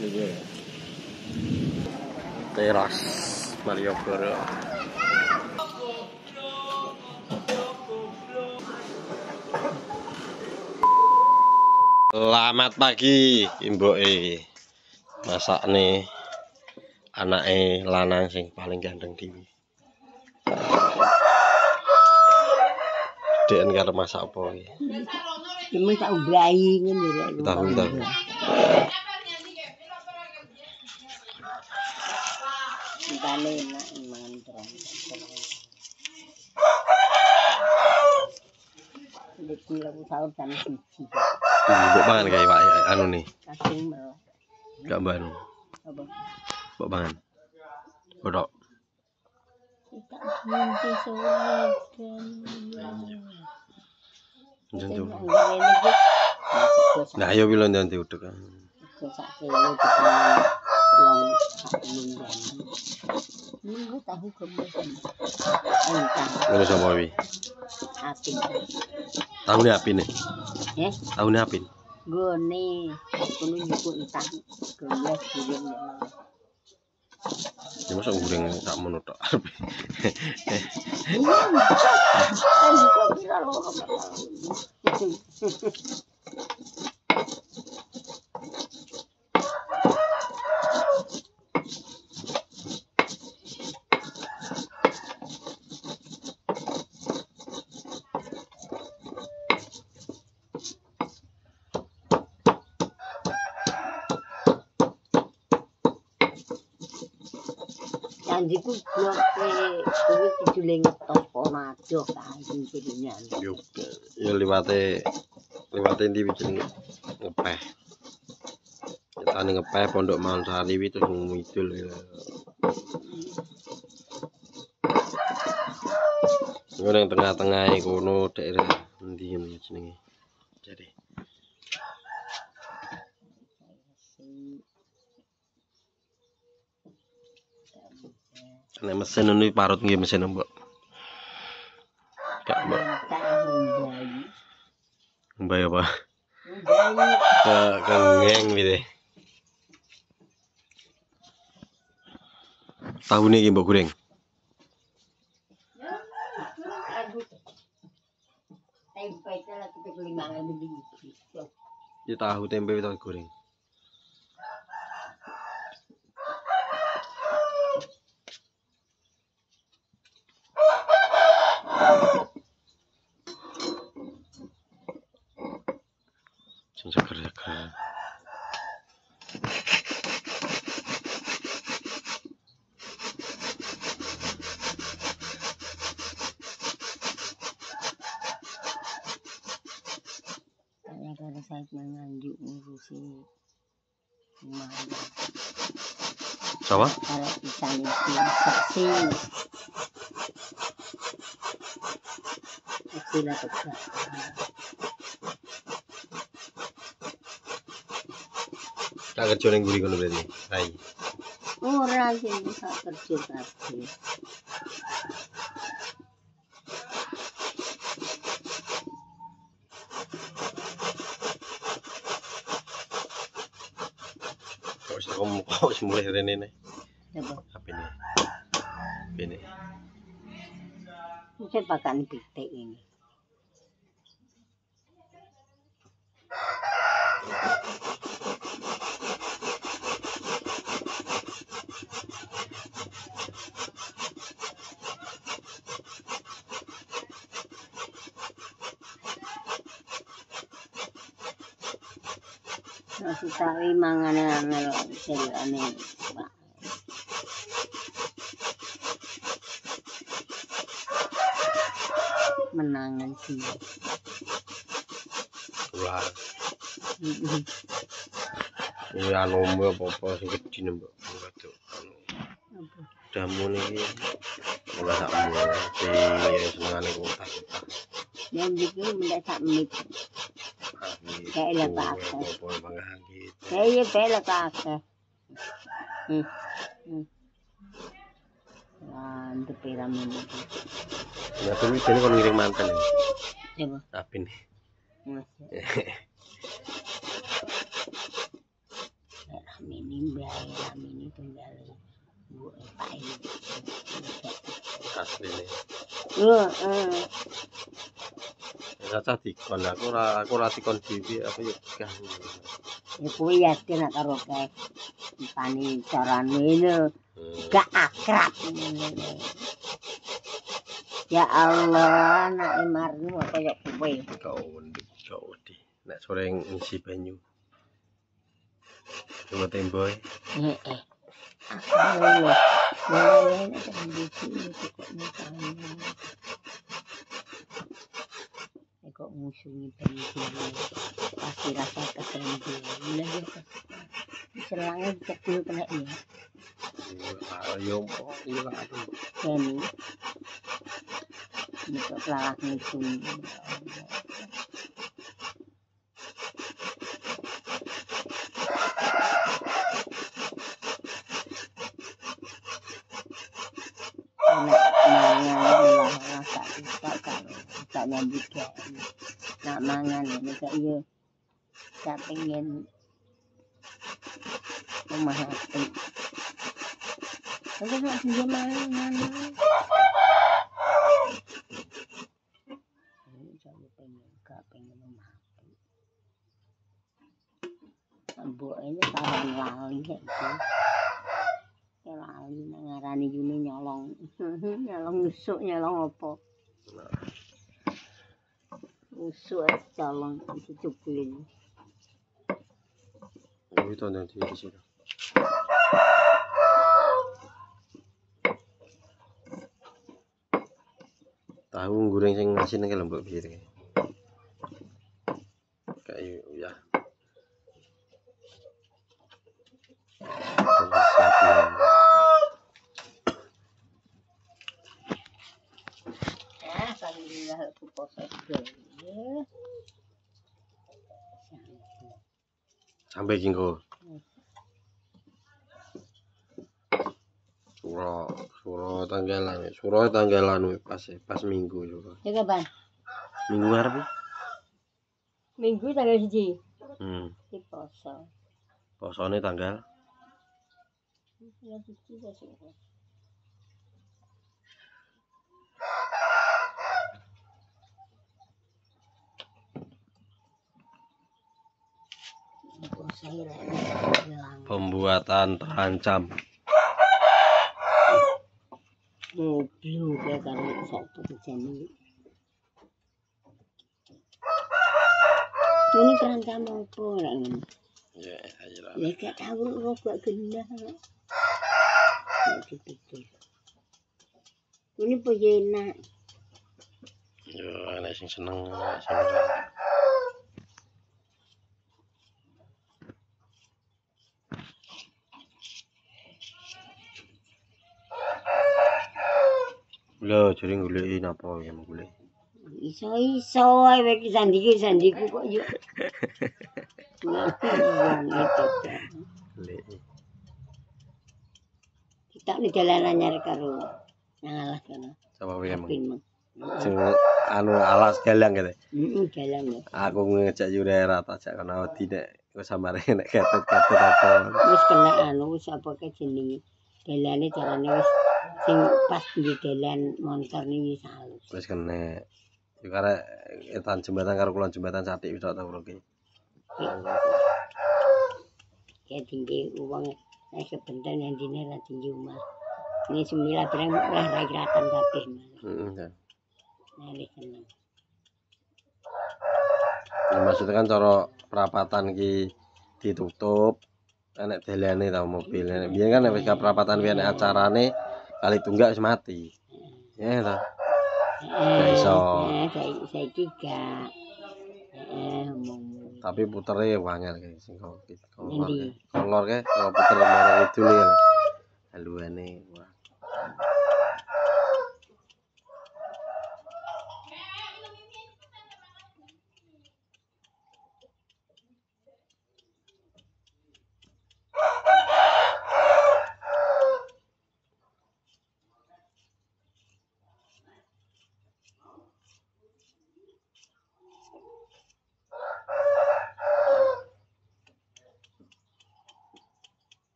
Teras Malioboro. Selamat pagi, imboke. Masak nih anake lanang sing paling ganteng dhewe. Dek karo masak apa iki? Cuma tak ubrahi ngene lho. Tahu. Bale enak mangan terang. Dek kula sahur jam 1. Mbok mangan kae Pak anu nih. Kasing mel. Gak mbanu. Apa? Mbok mangan. Bodok. Kita mimpi sore Jentu. dan Nah, ayo pilo nanti uduk. sak kilo dipangan wong sak mingguan. Minggu tahu kemudian. Entah Ngono sapa wi? apin. Tahune apine? Tahune apin. Gone kuno nyebut entah gelas gureng. Ya mosok goreng sak mono tok. Janjiku kuwi kidule ngetos ponadoh kae kene. Yo liwate ndi jenenge ngepeh. Kita ngepeh Pondok Mansari wi terus ngidul. Ngono nang tengah-tengah kono daerah endi jenenge. Jadi nek mesin ini parut nggih mesin mbok. Gak mbok. Mbak apa? Kengeng gitu. Tahu nih mbok goreng. Tempe itu lagi kelimbangan begini. Ya tahu tempe itu goreng. Seger-seger. Kalau saya menganjuk ngurusi rumah. Sama? Kalau bisa saksi. Sila tegak. Tak kerja ning mburi kono berarti. Rai. Ora sing bisa kerja kabeh. Kok mulai rene ne. Apa? Apine? Apine? Mungkin pakan pitik ini. Nasi tawi mangan-mangan selane. Menangan sih. Wah. Ini anu apa sing gedhi mbok. Waduh. Damu niki ora sakmu. Senengane kotak. Yang iki mendak sak menit. Kayak lah kakek. Kayak bela kakek. Wah, untuk piramid. Ya tapi ini kon ngiring mantan ya. Coba. Tapi nih. Ini kami ini tunggal bu pak ini. asli nih. Heeh. Caca dikon aku ora dikon dhewe aku yo gah. Ya kuwi yakin nak karo kae. Pani carane ini gak akrab. Ya Allah, nak marmu kaya kowe. Kau wedi. Nek sore ngisi banyu. Coba temboy. Heeh. Allah. Ya kok musuhi banyu pasti rasa kesendu. Lah ya. Selangnya kecil kena ya. Yo ilang aku. Ini. Ini kok lalat musuhi. Tak nyambut gak nak mangan ini kak iya tak pengen rumah hati tapi gak bisa mangan ini saya pengen gak pengen rumah hati bu ini kawan lali kayak gitu lali ngarani Yuni nyolong nyolong nusuk nyolong apa nusuk colong dicukulin itu nanti di situ tahu goreng sing asin ke lembut piye iki kayak ya alhamdulillah aku poso dhewe sampai jinggo suro tanggalan pas minggu suro ya kapan minggu ngarep minggu tanggal 1 di poso posone tanggal ya 1 besok pembuatan terancam mobil kayak karo satu kejadian ini terancam apa lah ini ya ayolah ya gak tahu rokok genah ini enak yo ana sing seneng lho jare goleki napa ya golek iso ae iki sandiku kok yo kita nih jalanan nyari karo ngalah kana sama wae emang sing anu alas galang gitu galang ya aku ngejak Yurera tajak kana wedi nek wis samare nek ketut-ketut apa wis kena anu wis apa ke jenenge dalane carane wis sing pas di dalan motor ni wis halus wis kena yo karek etan jembatan karo kulon jembatan Satik wis tak urung ki ya tinggi uang nek sebentar yang dine ra tinggi omah ini semila bareng lah ra kiratan kabeh heeh nek seneng maksudnya kan cara perapatan ki ditutup enek dalane ta mobil nek biyen kan wis perapatan piye nek acarane kali tunggak wis mati ya ta gak iso saiki gak tapi putere wangel ki sing kolor ke kalau puter marang idul ya haluane wah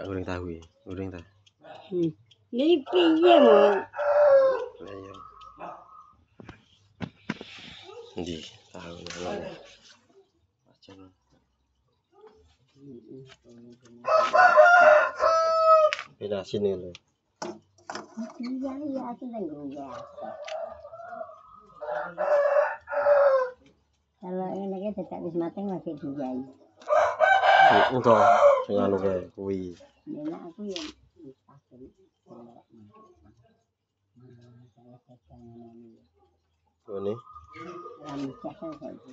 Gak goreng tahu ya. Goreng tahu. Jadi piye mo? Ayo. Ndi tahu ya. Macam. Beda sini lho. Iya, aku nang ya. Kalau ini kan tidak wis mateng lagi dijai. Untuk sing anu kae kuwi. Nek aku ya wis pasti. Ini. Ramcak saja.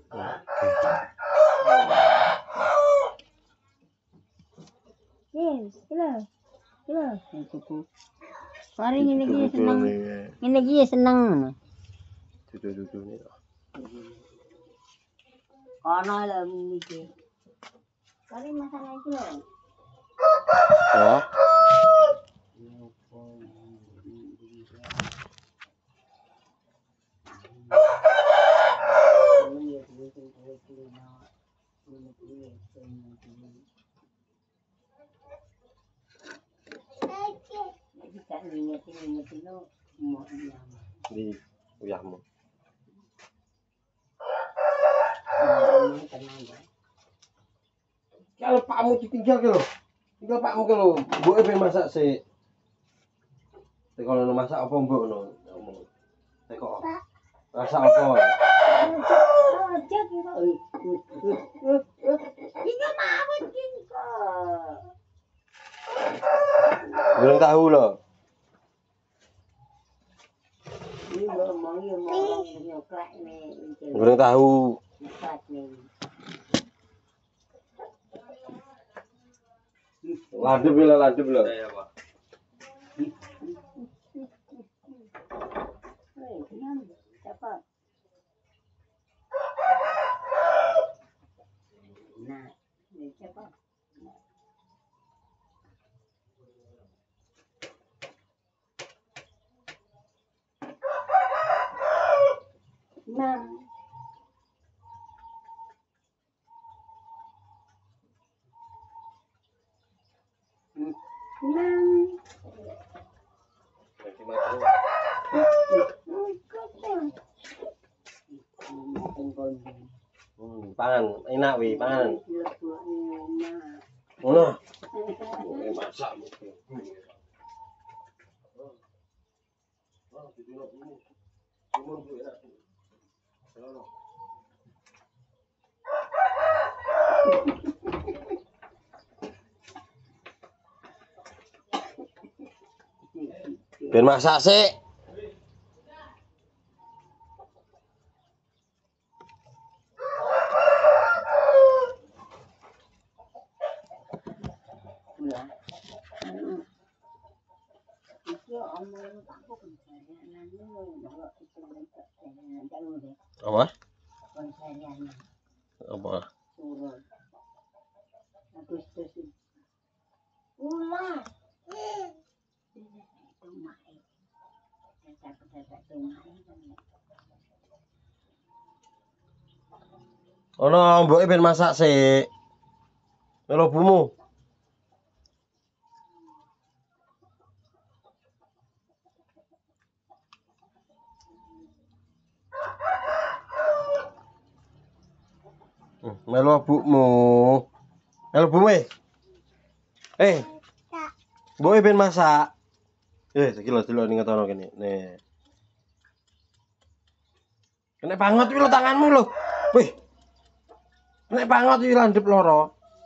Yes, kilo, cukup. Paling ini dia seneng, ini dia seneng. Dudu ni. Kono lah mikir. Paling masalah itu loh. Oh. Di uyahmu. Kalau pakmu ditinggal ke lho. Tinggal pakmu ke lho. Mboke ben masak sik. Teko ono masak apa mbok ngono? Teko. Masak apa? Goreng tahu lho. Goreng tahu. Ladep lho, ladep lho. Pangan, enak wi, pangan. Ngono. Masak. Ben masak sik. Apa? Apa? Ono mboke ben masak sik. Mlebumu. Melu bukmu. Melu bume. Mboke ben masak. Sekilo delok ning ngetono kene. Nih. Kena banget iki lho tanganmu lho. Wih. Kena banget iki landhep loro.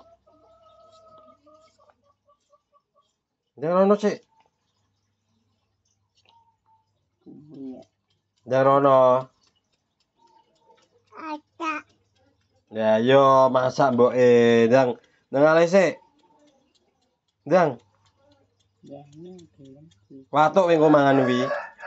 Nderono sik. Nderono. Ya yo masak mboke, Ndang. Ndang ale sik. Ndang. Watuk engko mangan kuwi.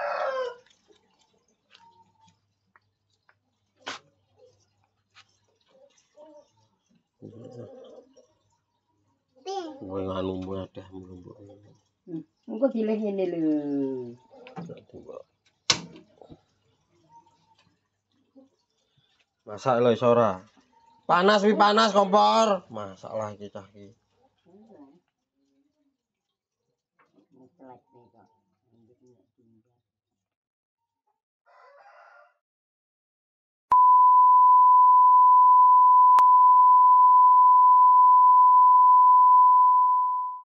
Kowe nganu mudah mlumpuk. Engko dileh ngene lho. Masak lho iso ora? Panas wi panas kompor. Masak lah iki cah iki. jelek nih